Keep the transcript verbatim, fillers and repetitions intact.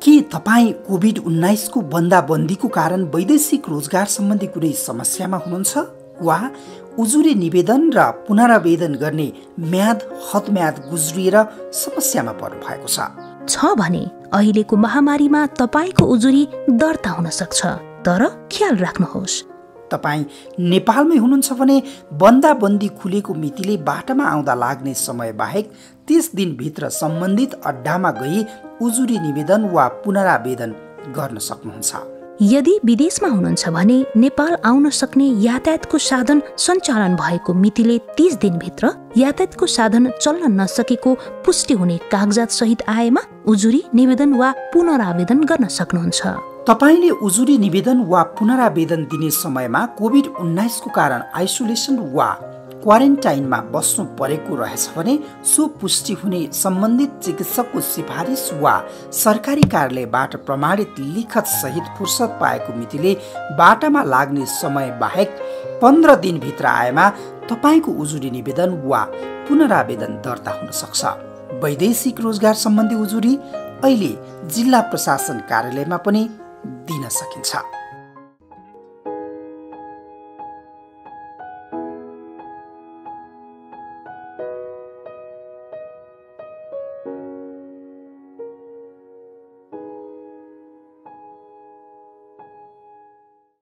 के तपाईँ कोभिड उन्नाइस को बन्दाबन्दीको कारण वैदेशिक रोजगार सम्बन्धी कुनै समस्यामा हुनुहुन्छ वा उजुरी निवेदन र पुनरावेदन गर्ने म्याद हदम्याद गुज्रिएर समस्यामा पर्नु भएको छ छ भने अहिलेको महामारीमा तपाईँको उजुरी दर्ता हुन सक्छ, तर ख्याल राख्नुहोस् तपाईँ नेपालमै हुनुहुन्छ भने बन्दाबन्दी खुलेको मितिले बाटामा आउँदा लाग्ने समय बाहेक तीस दिनभित्र सम्बन्धित अड्डामा गई उजुरी निवेदन वा पुनरावेदन गर्न सक्नुहुन्छ। यदि विदेशमा हुनुहुन्छ भने नेपाल आउन सक्ने यातायातको साधन सञ्चालन भएको मितिले तीस दिनभित्र यातायातको साधन चल्न नसकेको पुष्टि हुने कागजात सहित आएमा उजुरी निवेदन वा पुनरावेदन गर्न सक्नुहुन्छ। तपाईले उजुरी निवेदन वा पुनरावेदन दिने समयमा कोभिड उन्नाइस को कारण आइसोलेसन वा क्वारेन्टाइनमा बस्नु परेको रहेछ भने सो पुष्टि हुने सम्बन्धित चिकित्सकको सिफारिस वा सरकारी कार्यालयबाट प्रमाणित लिखत सहित फुर्सद पाएको मितिले बाटामा लाग्ने समय बाहेक पन्ध्र दिनभित्र आएमा तपाईको उजुरी निवेदन वा पुनरावेदन दर्ता हुन सक्छ। वैदेशिक रोजगार सम्बन्धी उजुरी अहिले जिल्ला प्रशासन कार्यालयमा पनि दिन सकिन्छ।